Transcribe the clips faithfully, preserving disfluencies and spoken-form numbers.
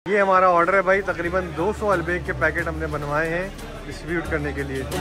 ये हमारा ऑर्डर है भाई, तकरीबन दो सौ अलबेग के पैकेट हमने बनवाए हैं डिस्ट्रीब्यूट करने के लिए।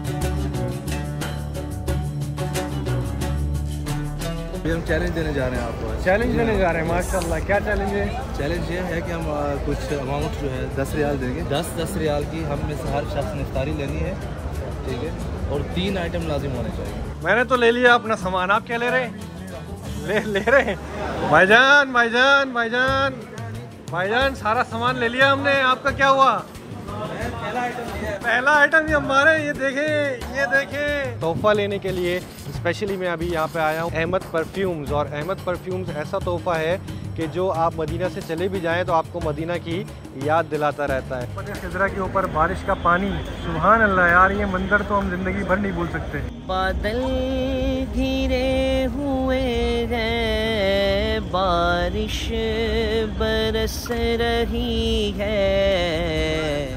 अभी हम चैलेंज देने जा रहे हैं आपको। चैलेंज देने जा रहे हैं माशाल्लाह। क्या चैलेंज है? चैलेंज ये है कि हम आ, कुछ अमाउंट जो है दस रियाल देंगे। दस दस रियाल की हम में से हर शख्स ने इफ्तारी लेनी है, ठीक है, और तीन आइटम लाजिम होने चाहिए। मैंने तो ले लिया अपना सामान, आप क्या ले रहे हैं? ले ले रहे हैं भाईजान भाईजान भाईजान भाईजान सारा सामान ले लिया हमने। आपका क्या हुआ? पहला आइटम ये है। पहला आइटम ये हमारे, ये देखें ये देखें। तोहफा लेने के लिए स्पेशली मैं अभी यहाँ पे आया हूँ अहमद परफ्यूम्स। और अहमद परफ्यूम्स ऐसा तोहफा है कि जो आप मदीना से चले भी जाएं तो आपको मदीना की याद दिलाता रहता है। गुंबद खिजरा के ऊपर बारिश का पानी, सुभान अल्लाह यार, ये मंजर तो हम जिंदगी भर नहीं भूल सकते। बादल घिरे हुए हैं, बारिश बरस रही है।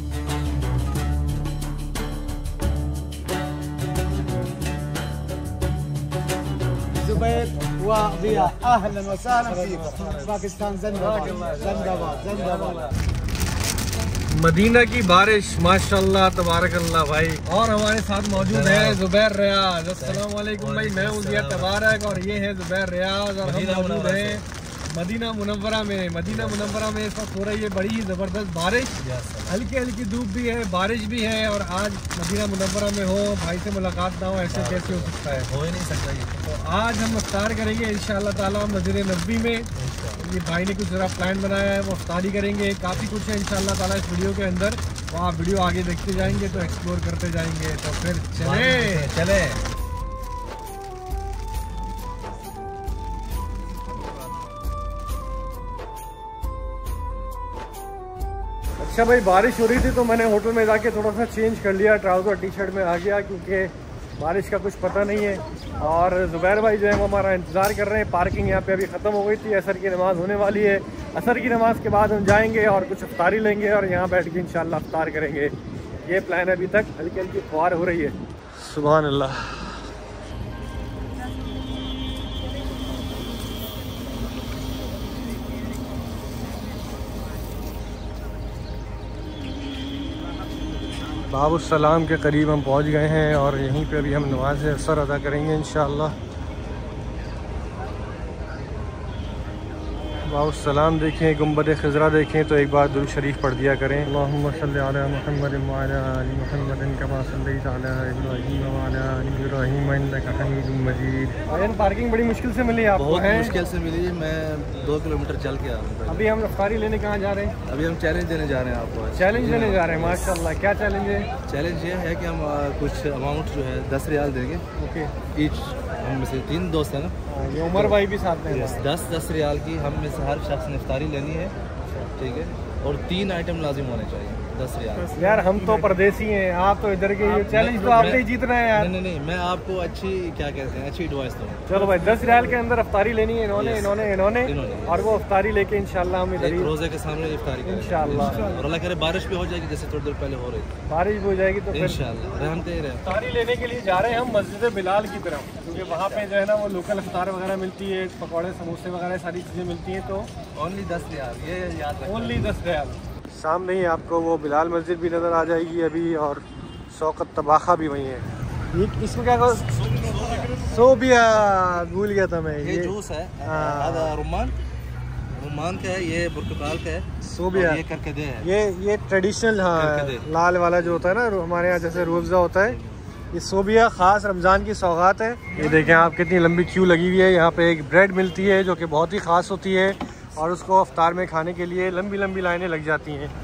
अहलन व सहलन फीक पाकिस्तान जिंदाबाद जिंदाबाद जिंदाबाद। मदीना की बारिश माशाल्लाह तबारकल्लाह भाई। और हमारे साथ मौजूद है जुबैर रियाज। अस्सलाम वालेकुम भाई, मैं हूँ जिया तबारक और ये है जुबैर रियाज और हम मौजूद हैं मदीना मुनव्वरा में। मदीना मुनव्वरा में इस वक्त हो रही है बड़ी ही ज़बरदस्त बारिश, हल्की हल्की धूप भी है, बारिश भी है। और आज मदीना मुनव्वरा में हो, भाई से मुलाकात ना हो, ऐसे कैसे हो सकता है? हो ही नहीं सकता ये। तो आज हम इफ्तार करेंगे इंशाअल्लाह ताला मस्जिद नबवी में। ये भाई ने कुछ ज़रा प्लान बनाया है, वो इफ्तारी करेंगे। काफ़ी कुछ है इंशाअल्लाह ताला इस वीडियो के अंदर, वो आप वीडियो आगे देखते जाएंगे तो एक्सप्लोर करते जाएंगे। तो फिर चले चले। अच्छा भाई, बारिश हो रही थी तो मैंने होटल में जाके थोड़ा सा चेंज कर लिया, ट्राउज़र टी शर्ट में आ गया क्योंकि बारिश का कुछ पता नहीं है। और जुबैर भाई जो है वो हमारा इंतज़ार कर रहे हैं। पार्किंग यहाँ पे अभी ख़त्म हो गई थी, असर की नमाज़ होने वाली है। असर की नमाज़ के बाद हम जाएंगे और कुछ इफ्तारी लेंगे और यहाँ बैठ के इंशाल्लाह इफ्तार करेंगे। ये प्लान है। अभी तक हल्की हल्की फुहार हो रही है। सुभान अल्लाह। बाबुस्सलाम के करीब हम पहुंच गए हैं और यहीं पे अभी हम नमाज असर अदा करेंगे इंशाअल्लाह। बाबुस्सलाम देखें, गुंबद खिजरा देखें तो एक बार दुरूद शरीफ पढ़ दिया करें। अल्लाहुम्मा सल्लि अला मुहम्मद व अला आलि मुहम्मद कमा सल्लैता अला इब्राहीम व अला आलि इब्राहीम इन्नका हमीदुम मजीद। आयन पार्किंग बड़ी मुश्किल से मिली आपको? बहुत है मुश्किल से मिली। मैं दो किलोमीटर चल के आ रहा हूँ। अभी हम इफ्तारी लेने कहाँ जा रहे हैं? अभी हम चैलेंज देने जा रहे हैं आपको। चैलेंज देने जा रहे हैं माशाल्लाह। क्या चैलेंज है? चैलेंज ये है कि हम आ, कुछ अमाउंट जो है दस रियाल देंगे। ओके, ईच हम में से तीन दोस्त हैं ना, ये उमर भाई भी साथ में हैं। दस दस रियाल की हम में से हर शख्स ने इफ्तारी लेनी है, ठीक है, और तीन आइटम लाजिम होने चाहिए। दस रियाल। यार हम तो परदेसी हैं, आप तो इधर के, ये चैलेंज तो आपने ही जीतना है यार। नहीं नहीं नहीं, मैं आपको अच्छी क्या कहते हैं अच्छी एडवाइस दूँ। चलो भाई, दस रियाल के अंदर इफ्तारी लेनी है इन्होंने इन्होंने इन्होंने इन्होंने। और वो इफ्तारी लेके इंशाल्लाह हम इधर ही रोजे के सामने इफ्तारी करेंगे इंशाल्लाह। और अल्लाह करे बारिश भी हो जाएगी जैसे थोड़ी देर पहले हो रही थी। बारिश भी हो जाएगी तो फिर इंशाल्लाह रहमते ही रहे। इफ्तारी लेने के लिए जा रहे हैं हम मस्जिद बिलाल की तरफ, क्योंकि वहाँ पे जो है ना वो लोकल इफ्तार वगैरह मिलती है, पकौड़े समोसे वगैरह सारी चीज़ें मिलती हैं। तो ओनली दस रियाल, ये याद रखना। ओनली दस रियाल। सामने ही आपको वो बिलाल मस्जिद भी नज़र आ जाएगी अभी, और शौकत तबाखा भी वहीं है। ये इसमें क्या कहो? सोबिया, भूल गया था मैं। ये जूस है, आधा रुमान रुमान का है, ये पुर्तगाल का है। सोबिया ये करके दे है। ये ये ट्रेडिशनल, हाँ, लाल वाला जो होता है ना हमारे यहाँ जैसे रूअफ़ज़ा होता है, ये सोबिया ख़ास रमज़ान की सौगात है। ये देखें आप, कितनी लंबी क्यू लगी हुई है। यहाँ पे एक ब्रेड मिलती है जो कि बहुत ही ख़ास होती है और उसको अफ्तार में खाने के लिए लंबी लंबी लाइनें लग जाती हैं।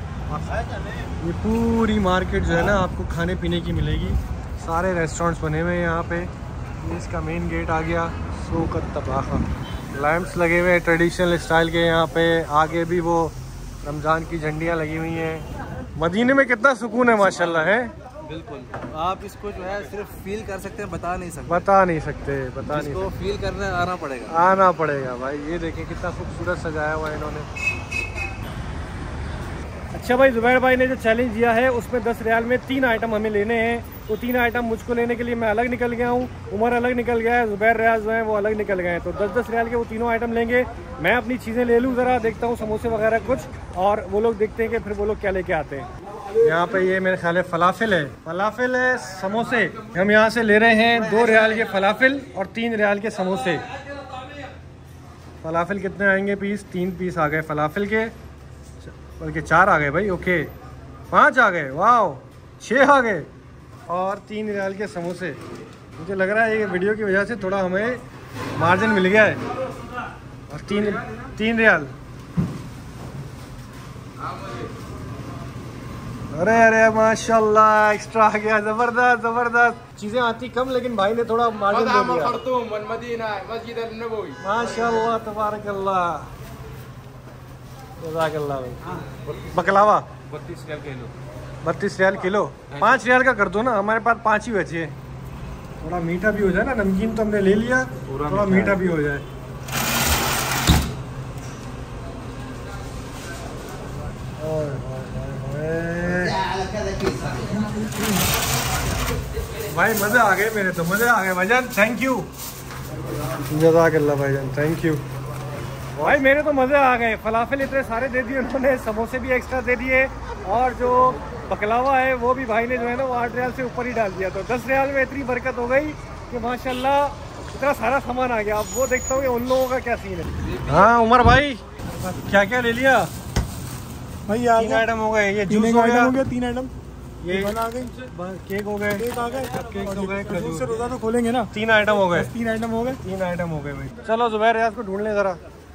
ये पूरी मार्केट जो है ना आपको खाने पीने की मिलेगी। सारे रेस्टोरेंट्स बने हुए हैं यहाँ पे। ये इसका मेन गेट आ गया, शौकत तबाखा। लैंप्स लगे हुए हैं ट्रेडिशनल स्टाइल के यहाँ पे। आगे भी वो रमज़ान की झंडियाँ लगी हुई हैं। मदीने में कितना सुकून है माशाल्लाह है। बिल्कुल, आप इसको जो है सिर्फ फील कर सकते हैं, बता नहीं सकते। बता नहीं सकते बता नहीं इसको सकते। फील करना आना पड़ेगा आना पड़ेगा भाई। ये देखें कितना खूबसूरत सजाया हुआ है इन्होंने। अच्छा भाई, जुबैर भाई ने जो चैलेंज दिया है उसमें दस रियाल में तीन आइटम हमें लेने हैं। तो तीन आइटम मुझको लेने के लिए मैं अलग निकल गया हूँ, उमर अलग निकल गया है, जुबैर रियाज जो है वो अलग निकल गए हैं। तो दस दस रियाल के वो तीनों आइटम लेंगे। मैं अपनी चीज़ें ले लूँ ज़रा, देखता हूँ समोसे वगैरह कुछ, और वो लोग देखते हैं कि फिर वो लोग क्या लेके आते हैं। यहाँ पे ये मेरे ख्याल है फलाफिल है, फलाफिल है, समोसे। हम यहाँ से ले रहे हैं दो रियाल के फलाफिल और तीन रियाल के समोसे। फलाफिल कितने आएंगे पीस? तीन पीस आ गए फलाफिल के, बल्कि चार आ गए भाई। ओके, पाँच आ गए, वाह, छः आ गए, और तीन रियाल के समोसे। मुझे लग रहा है ये वीडियो की वजह से थोड़ा हमें मार्जिन मिल गया है। और तीन तीन रियाल, अरे अरे माशाल्लाह, एक्स्ट्रा आ गया, ज़बरदस्त ज़बरदस्त। चीज़ें आती कम, लेकिन भाई ने थोड़ा मार्जिन दे दिया। माशाल्लाह तबारकल्लाह, जज़ाकल्लाह भाई। बकलावा बत्तीस रियाल किलो। बत्तीस रियाल किलो, पाँच रियाल का कर दो ना, हमारे पास पाँच ही बचे। थोड़ा मीठा भी हो जाए ना, नमकीन तो हमने ले लिया, थोड़ा मीठा भी हो जाए। भाई मज़े आ गए मेरे, तो मज़े आ गए भाईजान, थैंक यू, जज़ाकल्लाह भाईजान, थैंक यू भाई, मेरे तो मज़े आ गए। फलाफिल इतने सारे दे दिए उन्होंने, समोसे भी एक्स्ट्रा दे दिए, और जो बकलावा है वो भी भाई ने जो है ना वो आठ रियाल से ऊपर ही डाल दिया। तो दस रियाल में इतनी बरकत हो गई कि माशाल्लाह इतना सारा सामान आ गया। अब वो देखता हूँ कि उन लोगों का क्या सीन है। हाँ उमर भाई, क्या क्या ले लिया भाई? तीन आइटम हो गए, ये जूस हो गया, तीन आइटम, ये आ गई, केक हो गए, केक आ गए, केक हो गए, खजूर से रोजा तो खोलेंगे ना। तीन आइटम हो गए, तीन आइटम हो गए, तीन आइटम हो गए भाई। चलो जुबैर रियाज को ढूंढ लें ज़रा।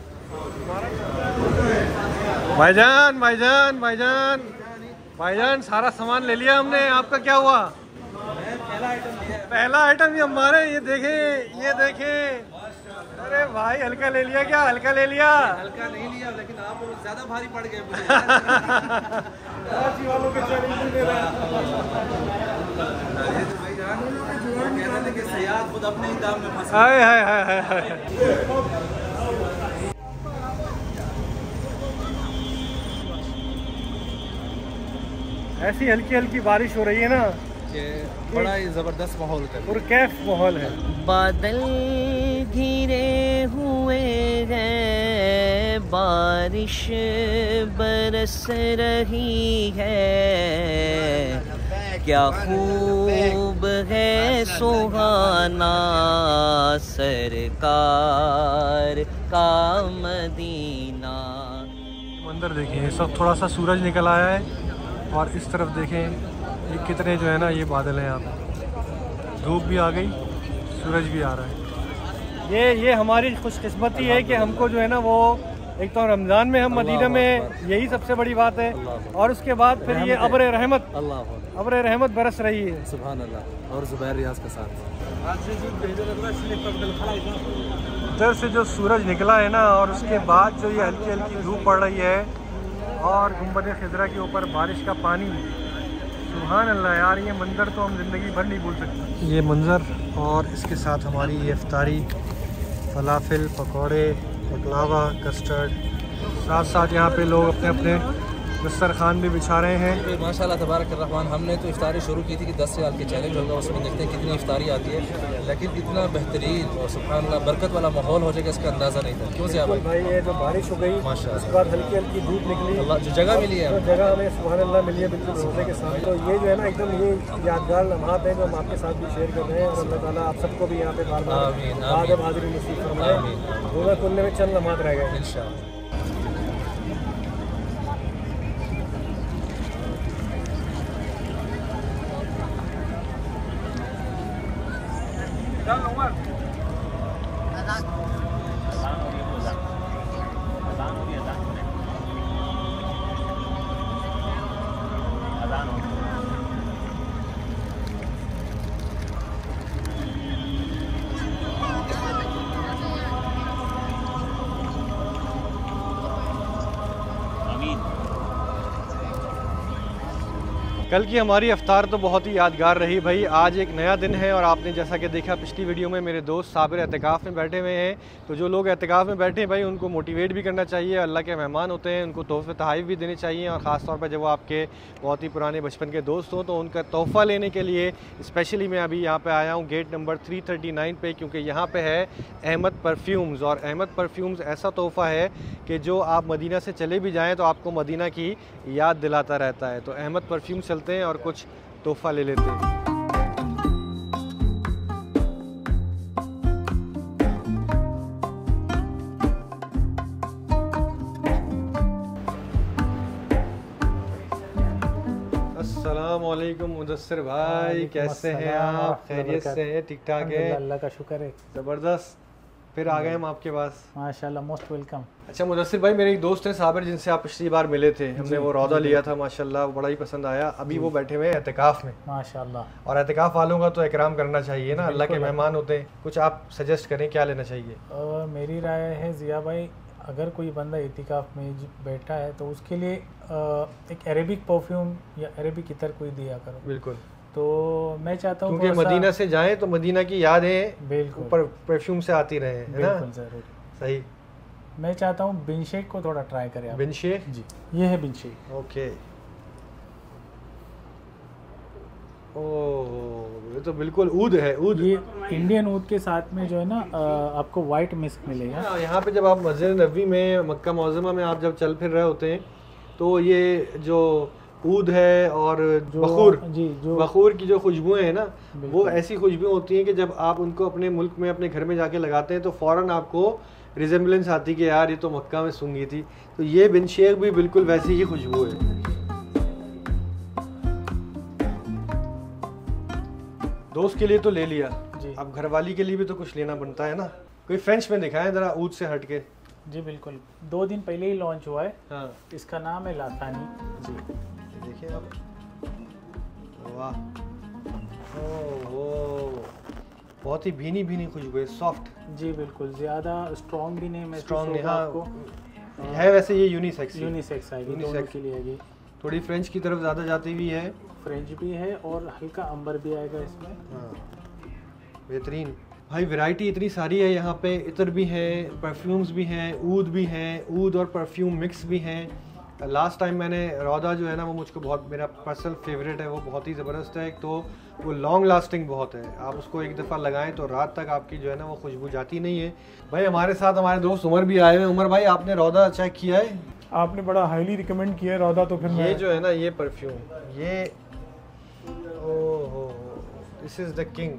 भाईजान भाईजान भाईजान भाईजान, सारा सामान ले लिया हमने, आपका क्या हुआ? पहला आइटम ही हमारे, ये देखें, ये देखें। अरे भाई, हल्का ले लिया क्या? हल्का ले लिया? हल्का नहीं लिया, लेकिन आप ज्यादा भारी पड़ गए मुझे। वालों के चैलेंज दे रहा है। खुद अपने ही दाम में फंसे। हाय हाय हाय हाय। ऐसी हल्की हल्की बारिश हो रही है ना, बड़ा ही जबरदस्त माहौल है, पुरकैफ माहौल है। बादल घिरे हुए हैं, बारिश बरस रही है, क्या खूब है सुहाना सरकार का मदीना। मंदिर देखें, सब थोड़ा सा सूरज निकल आया है, और इस तरफ देखें ये कितने जो है ना ये बादल हैं। यहाँ पे धूप भी आ गई, सूरज भी आ रहा है। ये ये हमारी खुशकिस्मती है कि हमको जो है ना वो, एक तो रमज़ान में हम मदीना में, यही सबसे बड़ी बात है, और उसके बाद फिर ये अब्र रहमत, अब्र रहमत बरस रही है। सुभान अल्लाह। और जुबैर रियाज के साथ इधर से जो सूरज निकला है ना, और उसके बाद जो ये हल्की हल्की धूप पड़ रही है, और गुंबद खिजरा के ऊपर बारिश का पानी, सुभान अल्लाह यार, ये मंज़र तो हम ज़िंदगी भर नहीं भूल सकते। ये मंज़र, और इसके साथ हमारी ये इफ्तारी, फलाफिल, पकौड़े, बकलावा, कस्टर्ड, साथ साथ यहाँ पे लोग अपने अपने दस्तरखान भी बिछा रहे हैं। माशाल्लाह तबारक रहमान। हमने तो इफ्तारी शुरू की थी कि दस रियाल के चैलेंज होगा, उसमें देखते हैं कितनी इफ्तारी आती है, लेकिन इतना बेहतरीन और सुभान अल्लाह बरकत वाला माहौल हो जाएगा इसका अंदाज़ा नहीं था। क्यों से भाई? ये जो बारिश हो गई, माशाल्लाह, उसके बाद हल्की हल्की धूप निकली, अल्लाह जो जगह मिली है, तो जगह हमें सुभान अल्लाह मिली है बिल्कुल रोज़े के साथ। तो ये जो है ना एकदम ये यादगार लम्हात है जो हम आपके साथ भी शेयर कर रहे हैं, और अल्लाह ताला आप सबको भी यहाँ पे बार बार बाद हाज़िरी नसीब फरमाए। रोज़ा खुलने में चंद लम्हात रह गए इंशाअल्लाह। कल की हमारी अफ्तार तो बहुत ही यादगार रही भाई। आज एक नया दिन है और आपने जैसा कि देखा पिछली वीडियो में मेरे दोस्त साबिर एहतिकाफ़ में बैठे हुए हैं। तो जो लोग एहतिकाफ़ में बैठे हैं भाई उनको मोटिवेट भी करना चाहिए, अल्लाह के मेहमान होते हैं, उनको तोहफ़े तोहफ़े भी देने चाहिए। और ख़ास तौर पर जब वो आपके बहुत ही पुराने बचपन के दोस्त हों तो उनका तोहफ़ा लेने के लिए स्पेशली मैं अभी यहाँ पर आया हूँ gate number three thirty nine पे, क्योंकि यहाँ पर है अहमद परफ्यूम्स। और अहमद परफ्यूम्स ऐसा तोहफ़ा है कि जो आप मदीना से चले भी जाएँ तो आपको मदीना की याद दिलाता रहता है। तो अहमद परफ्यूम्स चलते हैं और कुछ तोहफ़ा ले लेते हैं। अस्सलाम वालेकुम मुदस्सिर भाई, कैसे हैं आप? खैरियत से हैं? ठीक ठाक है? अल्लाह का शुक्र है। ज़बरदस्त, फिर आ गए हम आपके पास। माशाल्लाह, मोस्ट वेलकम। अच्छा मुदस्सिर भाई, मेरे एक दोस्त हैं साबिर जिनसे आप पिछली बार मिले थे, हमने वो रौदा लिया था माशाल्लाह, वो बड़ा ही पसंद आया। अभी वो बैठे हुए हैं एहतिकाफ़ में माशाल्लाह। और एहतिकाफ़ वालों का तो इकराम करना चाहिए ना, अल्लाह के मेहमान होते हैं। कुछ आप सजेस्ट करें क्या लेना चाहिए? और मेरी राय है ज़िया भाई, अगर कोई बंदा एहतिकाफ़ में बैठा है तो उसके लिए एक अरेबिक परफ्यूम या अरेबिक इतर कोई दिया करो। बिल्कुल, तो मैं चाहता हूँ क्योंकि मदीना से जाएं तो मदीना की यादें बिल्कुल ऊपर परफ्यूम से आती रहे, है ना? बिल्कुल ज़रूर। सही। मैं चाहता हूँ बिन शेख को थोड़ा ट्राई करें आप। बिन शेख? जी, ये है बिन शेख। ओके। ओह, ये तो बिल्कुल ऊद है, ऊद। ये इंडियन ऊद के साथ में जो है ना आपको वाइट मिस्क मिलेगा। यहाँ पे जब आप मस्जिद नबवी में मक्का मुअज़्ज़मा में आप जब चल फिर रहे होते हैं तो ये जो ऊद है और बखूर, जी, जो बखूर की जो खुशबुएं हैं ना, वो ऐसी खुशबुएं होती हैं कि जब आप उनको अपने मुल्क में अपने घर में जाके लगाते हैं तो फ़ौरन आपको रिजेम्बलेंस आती कि यार ये तो मक्का में सूंघी थी। तो ये बिन शेख भी बिल्कुल वैसी ही खुशबू है। दोस्त के लिए तो ले लिया जी, अब घरवाली के लिए भी तो कुछ लेना बनता है ना। कोई फ्रेंच में दिखाएं ज़रा ऊद से हट के। जी बिल्कुल, दो दिन पहले ही लॉन्च हुआ है। हाँ, इसका नाम है लासानी। जी देखिए आप, वाह, ओह, बहुत ही भीनी भीनी खुशबू है, सॉफ्ट। जी बिल्कुल, ज़्यादा स्ट्रॉन्ग भी नहीं, महसूस स्ट्रॉन्ग होगा हाँ, आपको। है वैसे ये यूनिसेक्स यूनिसेक्स आएगी, दोनों यूनिसेक्स। के लिए आएगी। थोड़ी फ्रेंच की तरफ ज़्यादा जाती भी है। फ्रेंच भी है और हल्का अंबर भी आएगा इसमें। हाँ, बेहतरीन भाई, वैरायटी इतनी सारी है यहाँ पे। इतर भी हैं, परफ्यूम्स भी हैं, ऊद भी हैं, ऊद और परफ्यूम मिक्स भी हैं। लास्ट टाइम मैंने रौदा जो है ना वो मुझको बहुत, मेरा पर्सनल फेवरेट है, वो बहुत ही ज़बरदस्त है। एक तो वो लॉन्ग लास्टिंग बहुत है, आप उसको एक दफ़ा लगाएं तो रात तक आपकी जो है ना वो खुशबू जाती नहीं है। भाई हमारे साथ हमारे दोस्त उमर भी आए हुए हैं। उमर भाई, आपने रौदा चेक किया है? आपने बड़ा हाईली रिकमेंड किया है रौदा, तो फिर ये मैं जो है ना ये परफ्यूम, ये ओहो, दिस इज़ द किंग।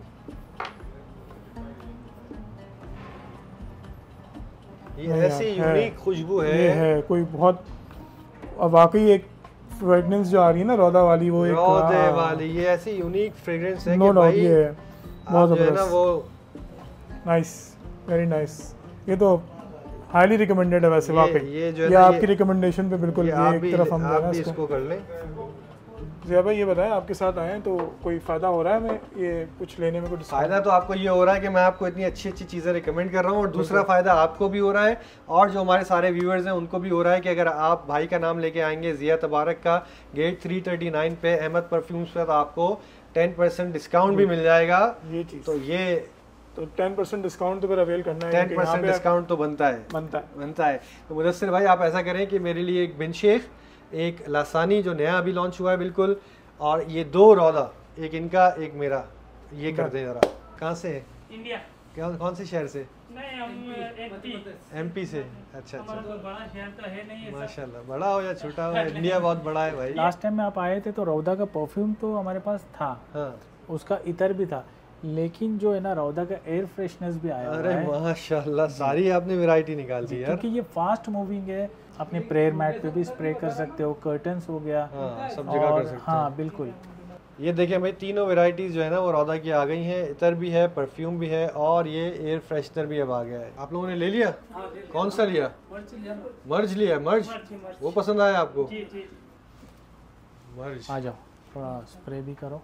ये नहीं ऐसी यार, है। यूनिक खुशबू ये है, है कोई बहुत, और वाकई एक फ्रेगनेंस जो आ रही है ना रौदा वाली, वो एक रौदे हाँ, वाली, ये ऐसी यूनिक फ्रेग्रेंस है नो कि डाउट भाई ये है बहुत आप जो है ना जबरदस्त। वो नाइस, वेरी नाइस। ये तो हाईली रिकमेंडेड है वैसे, ये- वाकई ये जो है ये ना, आपकी ये- रिकमेंडेशन पे बिल्कुल, ये ये आप एक भी तरफ हम आप जाना भी इसको। इसको कर लें। ज़िया भाई ये बताएं, आपके साथ आए हैं तो कोई फ़ायदा हो रहा है हमें ये कुछ लेने में? कुछ फ़ायदा तो आपको ये हो रहा है कि मैं आपको इतनी अच्छी अच्छी चीज़ें रिकमेंड कर रहा हूँ, और दूसरा फ़ायदा आपको भी हो रहा है और जो हमारे सारे व्यूअर्स हैं उनको भी हो रहा है कि अगर आप भाई का नाम लेके आएंगे ज़िया तबारक का गेट थ्री थर्टी नाइन पे अहमद परफ्यूम्स पे, तो आपको टेन परसेंट डिस्काउंट भी मिल जाएगा। ये चीज़ तो ये तो टेन परसेंट डिस्काउंट तो फिर अवेल करना है, टेन क्योंकि यहाँ परसेंट पे डिस्काउंट तो बनता है बनता है। बनता है। तो मुदस्सिर भाई आप ऐसा करें कि मेरे लिए एक बिन शेख, एक लासानी जो नया अभी लॉन्च हुआ है बिल्कुल, और ये दो रौदा, एक इनका एक मेरा, ये कर दें ज़रा। कहाँ से है? इंडिया। क्या, कौन से शहर से? नहीं, हम एमपी। एमपी से। अच्छा हमारा अच्छा, कोई बड़ा शहर तो है नहीं है सब। माशाल्लाह, बड़ा हो या छोटा हो इंडिया बहुत बड़ा है भाई। लास्ट टाइम में आप आए थे तो रौदा का परफ्यूम तो हमारे पास था, हाँ, उसका इतर भी था, लेकिन जो है ना रौदा का एयर फ्रेशनेस भी आया हुआ अरे है। माशाल्लाह, सारी आपने वैरायटी निकाल दी यार। क्योंकि ये फास्ट मूविंग है, अपने प्रेयर मैट पे भी स्प्रे कर सकते हो, कर्टन्स हो गया, हाँ, सब जगह और कर सकते हाँ हैं। बिल्कुल। ये देखें भाई, तीनों वैरायटीज़ जो है ना वो रौदा की आ गई हैं। इतर भी है, परफ्यूम भी है, और ये एयर फ्रेशनर भी अब आ गया है। आप लोगों ने ले लिया? कौन सा लिया? मर्ज लिया? मर्ज वो पसंद आया आपको? जी जी। मर्ज। आ जाओ, थोड़ा स्प्रे भी करो।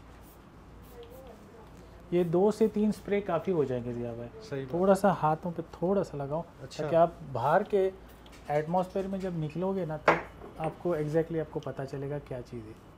ये दो से तीन स्प्रे काफ़ी हो जाएंगे ज़िया भाई। सही बात। थोड़ा सा हाथों पे थोड़ा सा लगाओ, अच्छा। ताकि आप बाहर के एटमॉस्फेयर में जब निकलोगे ना तब आपको एग्जैक्टली आपको पता चलेगा क्या चीज़ है।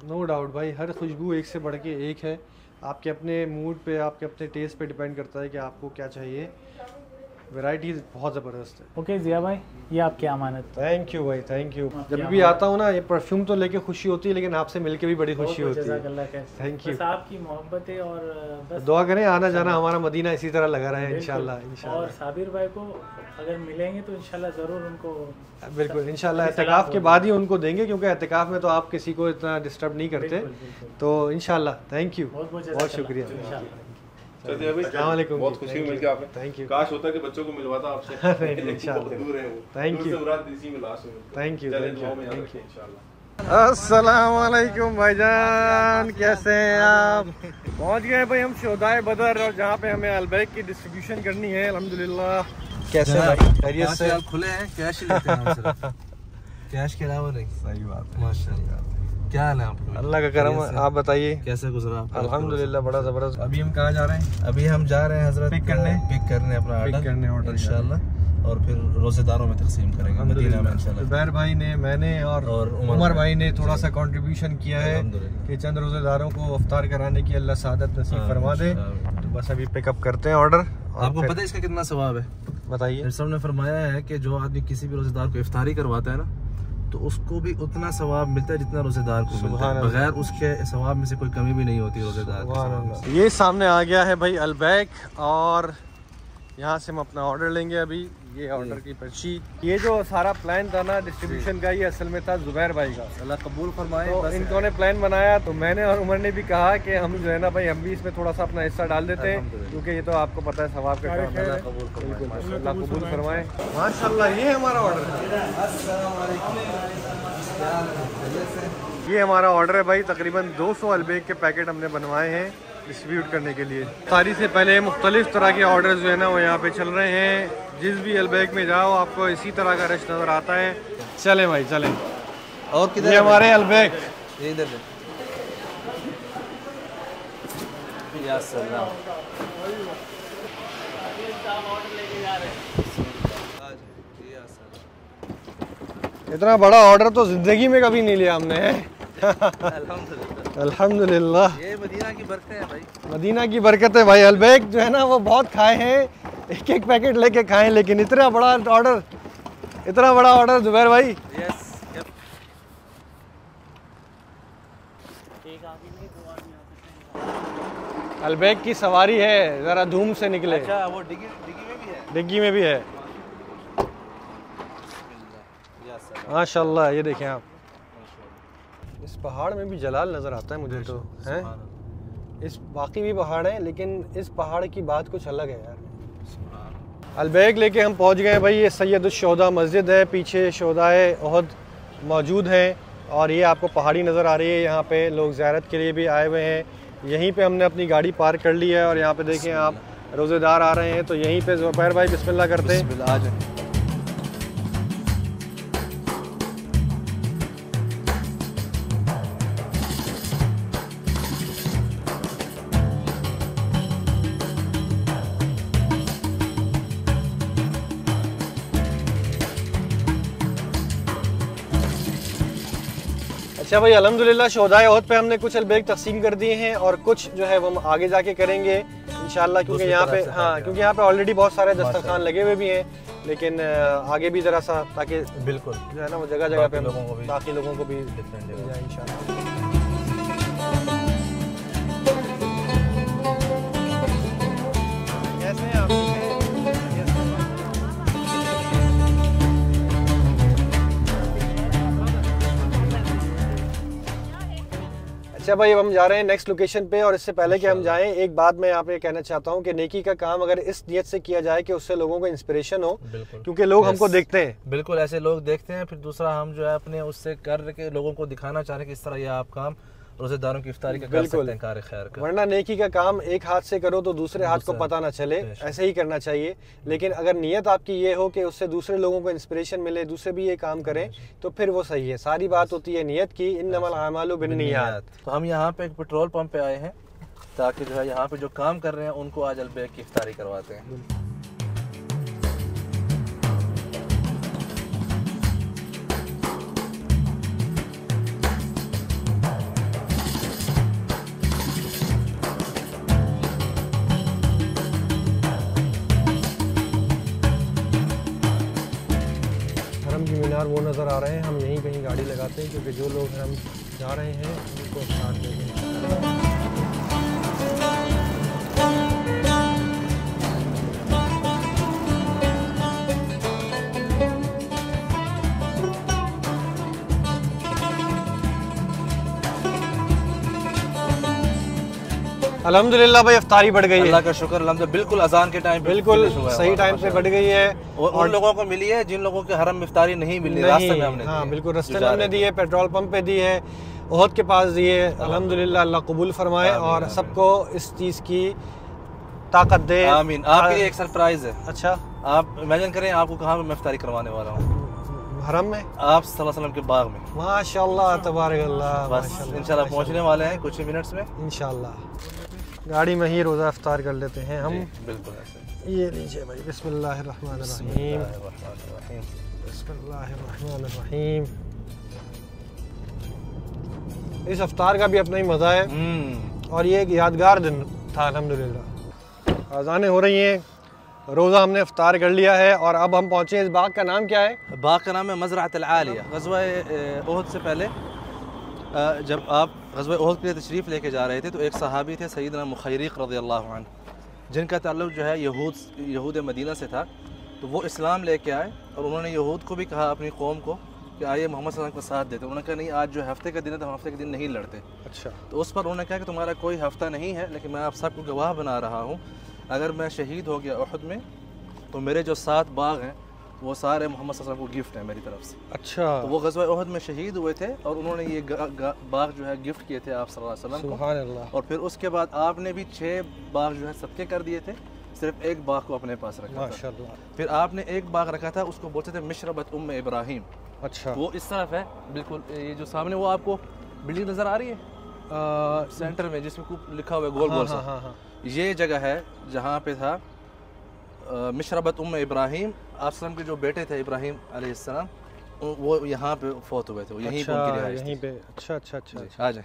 नो डाउट भाई, हर खुशबू एक से बढ़ के एक है। आपके अपने मूड पे, आपके अपने टेस्ट पे डिपेंड करता है कि आपको क्या चाहिए। वैरायटीज बहुत ज़बरदस्त है। ओके जिया भाई, ये आपकी अमानत। थैंक यू भाई, थैंक यू। जब भी आता हूँ ना, ये परफ्यूम तो लेके खुशी होती है, लेकिन आपसे मिलके भी बड़ी खुशी होती है। Thank you. आपकी मोहब्बत है और बस दुआ करें आना जाना हमारा मदीना इसी तरह लगा रहे इंशाल्लाह इंशाल्लाह। और साबिर भाई को अगर मिलेंगे तो इंशाल्लाह ज़रूर उनको, बिल्कुल इंशाल्लाह एहतिकाफ के बाद ही उनको देंगे, क्योंकि एहतिकाफ में तो आप किसी को इतना डिस्टर्ब नहीं करते। तो इंशाल्लाह, थैंक यू, बहुत शुक्रिया। वालेकुम, बहुत खुशी हुई मिलकर आपने। Thank you. काश होता कि बच्चों को मिलवाता आपसे। इंशाल्लाह, दूर है वो। Thank you, thank you, thank you, thank you. अस्सलाम वालेकुम भाईजान, कैसे हैं आप? पहुंच गए भाई हम शोदाए बदर, और जहाँ पे हमें अलबैक की डिस्ट्रीब्यूशन करनी है। अल्हम्दुलिल्लाह। कैसे भाई, खैरियत से? खुले हैं, कैश ही लेते हैं हम सिर्फ। कैश के अलावा नहीं। सही बात है, माशाल्लाह। क्या हाल है आपका? अल्लाह का करम। आप बताइए कैसे गुजरा आपका? अल्हम्दुलिल्लाह बड़ा जबरदस्त। अभी हम कहाँ जा रहे हैं? अभी हम जा रहे हैं हजरत पिक करने पिक करने अपना पिक ऑर्डर करने ऑर्डर इंशाल्लाह, और फिर रोजेदारों में तकसीम करेंगे मदीना में इंशाल्लाह। जुबैर भाई ने, मैंने और, और उमर, उमर भाई ने थोड़ा सा कंट्रीब्यूशन किया है अल्हम्दुलिल्लाह कि चंद रोजेदारों को इफ्तार कराने की अल्लाह सादत नसीब फरमा दे। तो बस अभी पिकअप करते हैं ऑर्डर। आपको पता है इसका कितना सवाब है? बताइए। सब ने फरमाया है कि जो आदमी किसी भी रोजेदार को इफ्तारी करवाता है ना, तो उसको भी उतना सवाब मिलता है जितना रोजेदार को मिलता है, बगैर उसके सवाब में से कोई कमी भी नहीं होती रोजेदार। ये सामने आ गया है भाई अलबैक, और यहाँ से हम अपना ऑर्डर लेंगे। अभी ये ऑर्डर की पर्ची, ये जो सारा प्लान था ना डिस्ट्रीब्यूशन का, ये असल में था जुबैर भाई का। अल्लाह कबूल फरमाए। तो इनको ने प्लान बनाया, तो मैंने और उमर ने भी कहा कि हम जो है ना भाई, हम भी इसमें थोड़ा सा अपना हिस्सा डाल देते हैं, क्योंकि ये तो आपको पता है सवाब का काम है। अल्लाह कबूल फरमाए। माशाल्लाह, ये हमारा ऑर्डर है। ये हमारा ऑर्डर है भाई। तकरीबन दो सौ अलबैक के पैकेट हमने बनवाए हैं डिस्ट्रीब्यूट करने के लिए। तारी से पहले मुख्तलिफ तरह के ऑर्डर जो है ना वो यहाँ पे चल रहे हैं। जिस भी अलबैक में जाओ आपको इसी तरह का रश नज़र आता है। चलें भाई चलें। और किधर ये हमारे अलबैक, इधर या सलाम। इतना बड़ा ऑर्डर तो जिंदगी में कभी नहीं लिया हमने। अल्हम्दुलिल्लाह, ये मदीना की बरकत है भाई। मदीना की बरकत है भाई। अलबैक जो है ना वो बहुत खाए हैं, एक एक पैकेट लेके खाए, लेकिन इतना बड़ा ऑर्डर, इतना बड़ा ऑर्डर जुबैर भाई। यस, अलबैक की सवारी है, जरा धूम से निकले। अच्छा, वो डिग्गी डिग्गी में भी है? डिग्गी में भी है। माशाल्लाह, ये देखें आप, इस पहाड़ में भी जलाल नज़र आता है मुझे तो, हैं? इस बाकी भी पहाड़ हैं, लेकिन इस पहाड़ की बात कुछ अलग है यार। अलबैक लेके हम पहुंच गए भाई। ये सैयद उश-शोहदा मस्जिद है, पीछे शोहदाए उहद मौजूद हैं, और ये आपको पहाड़ी नज़र आ रही है। यहाँ पे लोग ज़ियारत के लिए भी आए हुए हैं। यहीं पे हमने अपनी गाड़ी पार्क कर ली है, और यहाँ पे देखें आप रोज़ेदार आ रहे हैं, तो यहीं पे ज़ुबैर भाई बिस्मिल्लाह करते हैं। अच्छा भाई, अल्हम्दुलिल्लाह शोहदाए उहद पे हमने कुछ अलबैक तकसीम कर दिए हैं, और कुछ जो है वो हम आगे जाके करेंगे इंशाल्लाह, क्योंकि यहाँ पे हाँ क्योंकि यहाँ पे ऑलरेडी बहुत सारे दस्तरखान लगे हुए भी हैं, लेकिन आगे भी ज़रा सा, ताकि बिल्कुल जो है ना वो जगह जगह पे लोगों को भी, बाकी लोगों को भी डिफरेंट मिल जाए इंशाल्लाह। कैसे हैं आप? अच्छा भाई, अब हम जा रहे हैं नेक्स्ट लोकेशन पे, और इससे पहले कि हम जाएं, एक बात मैं यहाँ पे कहना चाहता हूँ कि नेकी का काम अगर इस नियत से किया जाए कि उससे लोगों को इंस्पिरेशन हो, क्योंकि लोग हमको देखते हैं। बिल्कुल, ऐसे लोग देखते हैं, फिर दूसरा हम जो है अपने उससे कर के लोगों को दिखाना चाह रहे हैं कि इस तरह ये आप काम रोजेदारों की इफ्तारी का कर सकते हैं, कार खैर का। वरना नेकी का काम एक हाथ से करो तो दूसरे हाथ को पता ना चले, ऐसे ही करना चाहिए। लेकिन अगर नियत आपकी ये हो कि उससे दूसरे लोगों को इंस्पिरेशन मिले, दूसरे भी ये काम करें, तो फिर वो सही है। सारी बात होती है नियत की, इन्नमल आमालु बिन्नियात। तो हम यहाँ पे एक पेट्रोल पंप पे आए हैं, ताकि जो है यहाँ पे जो काम कर रहे हैं उनको आज अलबैक की इफ्तारी करवाते हैं। रहे हैं, हम यहीं कहीं गाड़ी लगाते हैं क्योंकि जो लोग हम जा रहे हैं उनको स्टार्ट देंगे। अल्हम्दुलिल्लाह भाई इफ्तारी बढ़ गई है, अल्लाह का शुक्र अल्हम्दुलिल्लाह, बिल्कुल अजान के टाइम बिल्कुल सही टाइम पे बढ़ गई है। और उन लोगों को मिली है जिन लोगों के हरम में इफ्तारी नहीं मिली, रास्ते में हमने हाँ बिल्कुल रास्ते में हमने दी है, पेट्रोल पंप पे दी है, ओहद के पास दी है। अल्हम्दुलिल्लाह अल्लाह कबूल फरमाए और सबको इस चीज़ की ताकत दे। आमीन। आपके लिए एक सरप्राइज है। अच्छा, आप इमेजिन करें आपको कहाँ पे मैं इफ्तारी करवाने वाला हूँ? हरम में, आप सल्लल्लाहु अलैहि वसल्लम के बाग में। माशाल्लाह तबारकल्लाह। बस इंशाल्लाह पहुँचने वाले हैं कुछ ही मिनट्स में इंशाल्लाह। गाड़ी में ही रोज़ा इफ्तार कर लेते हैं हम। बिल्कुल ऐसे। ये लीजिए भाई, बिस्मिल्लाहिर्रहमानिर्रहीम, बिस्मिल्लाहिर्रहमानिर्रहीम। इस इफ्तार का भी अपना ही मज़ा है और ये एक यादगार दिन था अल्हम्दुलिल्लाह। अज़ानें हो रही हैं, रोज़ा हमने इफ्तार कर लिया है और अब हम पहुँचे। इस बाग का नाम क्या है? बाग का नाम है मज़रअत अल-आलिया। ग़ज़वा ओहद से पहले जब आप ग़ज़वा ओहद के लिए तशरीफ़ लेके जा रहे थे तो एक सहाबी थे सैयदना मुखैरिक़ रज़ियल्लाहु अन्हु, जिनका ताल्लुक़ जो है यहूद यहूद मदीना से था। तो वो इस्लाम लेके आए और उन्होंने यहूद को भी कहा अपनी कौम को कि आइए मोहम्मद सल्लल्लाहु अलैहि वसल्लम का साथ देते। उन्होंने कहा नहीं, आज जो हफ्ते का दिन है तो हम हफ्ते के दिन नहीं लड़ते। अच्छा। तो उस पर उन्होंने कहा कि तुम्हारा कोई हफ्ता नहीं है, लेकिन मैं आप सबको गवाह बना रहा हूँ, अगर मैं शहीद हो गया ओहद में तो मेरे जो सात बाग हैं वो सारे मोहम्मद सल्लल्लाहु अलैहि वसल्लम को गिफ्ट है मेरी तरफ से। अच्छा। तो वो ग़ज़वा ओहद में शहीद हुए थे और उन्होंने ये ग, ग, बाग जो है गिफ्ट किए थे आप सल्लल्लाहु अलैहि वसल्लम को। सुभान अल्लाह। और फिर उसके बाद आपने भी छः बाग जो है सबके कर दिए थे, सिर्फ एक बाग को अपने पास रखा था। फिर आपने एक बाग रखा था, उसको बोलते थे मिशरबत उम्मे इब्राहिम। अच्छा। वो इस तरफ है बिल्कुल, ये जो सामने वो आपको बिल्डिंग नज़र आ रही है आ, सेंटर में जिसमें लिखा हुआ है गोल गोल सा, हाँ, हाँ, हाँ। ये जगह है जहाँ पे था मिशरबत उम्मे इब्राहिम। आप सल्लम के जो बेटे थे इब्राहिम अलैहिस्सलाम, वो यहाँ पे फौत हुए थे, यहीं पे उनकी रिहाइश यहीं पे। अच्छा अच्छा अच्छा, अच्छा। आ जाए।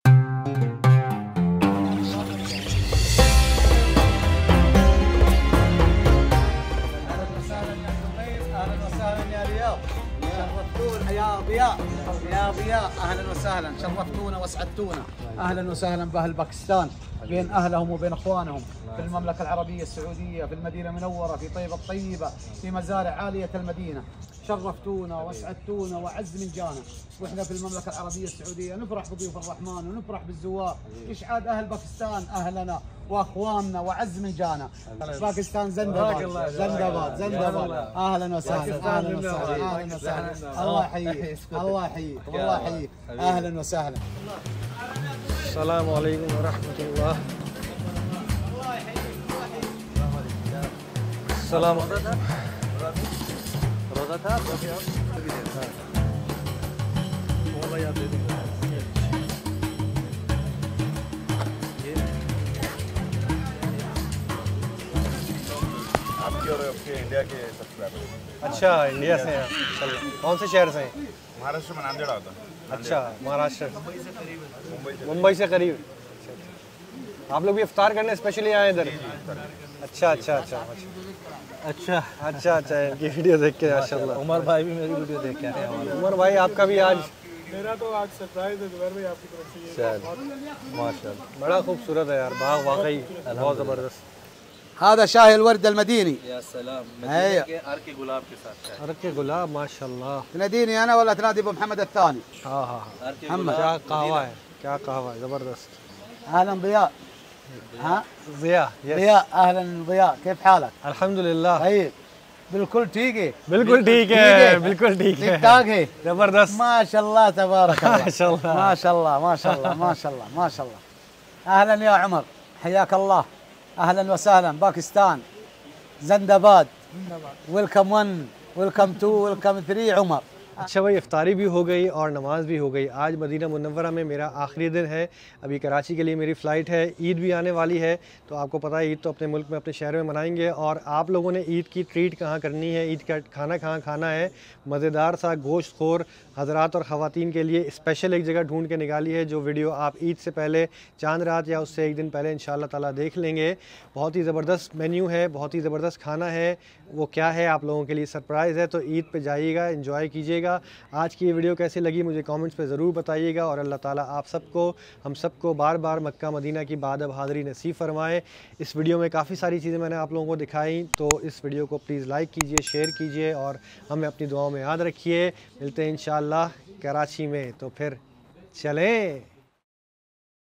يا ضياء يا ضياء اهلا وسهلا، شرفتونا واسعدتونا. اهلا وسهلا باهل باكستان، بين اهلهم وبين اخوانهم في المملكه العربيه السعوديه، في المدينه المنوره، في طيبه الطيبه، في مزارع عاليه المدينه. شرفتونا واسعدتونا وعز من جانا، واحنا في المملكه العربيه السعوديه نفرح بضيوف الرحمن ونفرح بالزوار. اشعاد اهل باكستان اهلنا واخواننا وعز من جانا. باكستان زندباد زندباد زندباد. اهلا وسهلا اهلا وسهلا اهلا وسهلا. الله يحييك الله يحييك والله يحييك. اهلا وسهلا. السلام عليكم ورحمة الله. السلام عليكم. रोज़ा था तो भी आप भी देना वो भाई आप दे देंगे। आपके और आपके इंडिया के सब्सक्राइबर। अच्छा, इंडिया से हैं। चलो, कौन से शहर से हैं? महाराष्ट्र में नांदेड़ आता है। अच्छा, महाराष्ट्र, मुंबई से करीब। आप लोग भी इफ्तार करने स्पेशली आए इधर? अच्छा अच्छा अच्छा अच्छा अच्छा अच्छा इनकी वीडियो देख के माशाल्लाह। उमर भाई भी मेरी वीडियो देख के आए हैं। उमर भाई आपका भी आज? मेरा तो आज सरप्राइज है जुबैर भाई आपकी तरफ से। ये माशाल्लाह बड़ा खूबसूरत है यार बाग, वाकई बहुत ज़बरदस्त। هذا شاهي الورد المديني. या सलाम। मदीने के अर्क के गुलाब के साथ। अर्क के गुलाब माशाल्लाह। تناديني انا ولا تنادي ابو محمد الثاني؟ हाँ हाँ हाँ। क्या कहवा है, क्या कहवा है, ज़बरदस्त। اهلا ضياء. ها ضياء ضياء اهلا ضياء، كيف حالك؟ अल्हम्दुलिल्लाह। طيب बिल्कुल ठीक है। बिल्कुल ठीक है, बिल्कुल ठीक है, ठीक ठाक है, जबरदस्त माशाल्लाह तबारक अल्लाह, माशाल्लाह माशाल्लाह माशाल्लाह माशाल्लाह माशाल्लाह। اهلا يا عمر، حياك الله، اهلا وسهلا. باكستان زندباد، ويلكم one welcome two welcome three Umar. अच्छा भाई, इफ्तारी भी हो गई और नमाज़ भी हो गई। आज मदीना मुनव्वरा में मेरा आखिरी दिन है। अभी कराची के लिए मेरी फ़्लाइट है। ईद भी आने वाली है, तो आपको पता है ईद तो अपने मुल्क में अपने शहर में मनाएंगे। और आप लोगों ने ईद की ट्रीट कहाँ करनी है, ईद का खाना कहाँ खाना है, मज़ेदार सा गोश्त खोर हज़रात और ख़वातीन के लिए स्पेशल एक जगह ढूंढ के निकाली है, जो वीडियो आप ईद से पहले चांद रात या उससे एक दिन पहले इंशाअल्लाह ताला देख लेंगे। बहुत ही ज़बरदस्त मेन्यू है, बहुत ही ज़बरदस्त खाना है। वो क्या है आप लोगों के लिए सरप्राइज़ है, तो ईद पे जाइएगा, एंजॉय कीजिएगा। कीजिएगा। आज की ये वीडियो कैसी लगी मुझे कमेंट्स पे ज़रूर बताइएगा और अल्लाह ताला आप सबको हम सबको बार बार मक्का मदीना की बाद अब हाज़री नसीब फरमाए। इस वीडियो में काफ़ी सारी चीज़ें मैंने आप लोगों को दिखाई, तो इस वीडियो को प्लीज़ लाइक कीजिए, शेयर कीजिए और हमें अपनी दुआओं में याद रखिए। मिलते हैं इंशाअल्लाह कराची में, तो फिर चलें।